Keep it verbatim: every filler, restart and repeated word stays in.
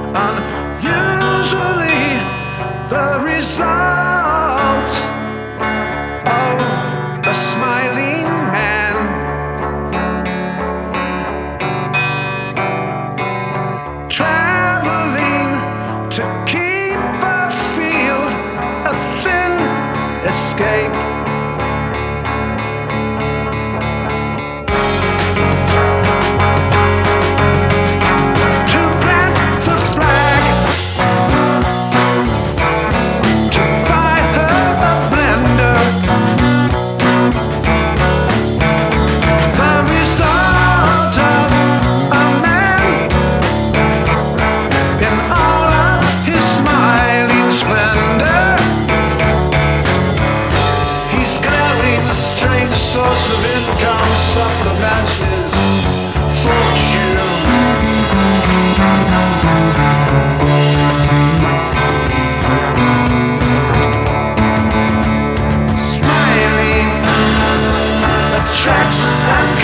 unusually the result of a smiling man. Traveling to keep a field, a thin escape. Source of income supplements his fortune. Smiling attracts and